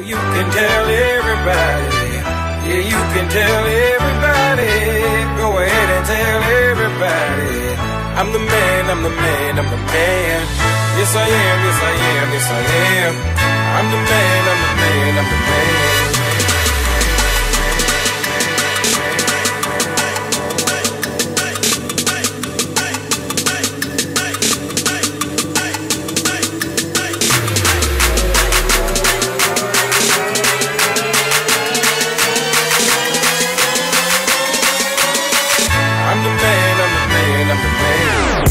You can tell everybody. Yeah, you can tell everybody. Go ahead and tell everybody. I'm the man, I'm the man, I'm the man. Yes I am, yes I am, yes I am. I'm the man, I'm the man, I'm the man. I'm the man, I'm the man, I'm the man.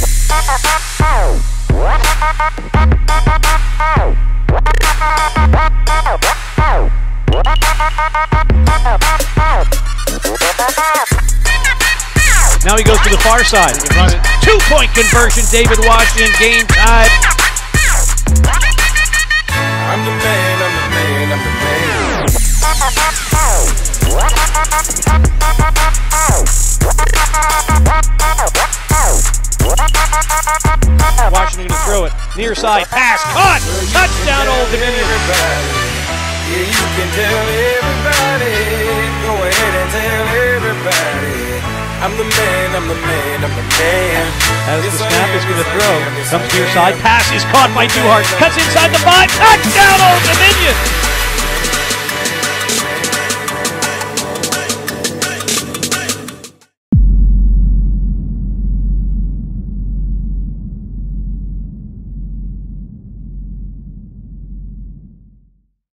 Now he goes to the far side. Two-point conversion, David Washington, game tie. I'm the man, I'm the man, I'm the man. Washington going to throw it. Near side pass. Caught! Touchdown, Old Dominion. Yeah, you can tell everybody. Go ahead and tell everybody. I'm the man, I'm the man, I'm the man. As the snap is going to throw. Comes near side. Pass is caught by Duhart. Cuts inside the 5. Touchdown, Old Dominion.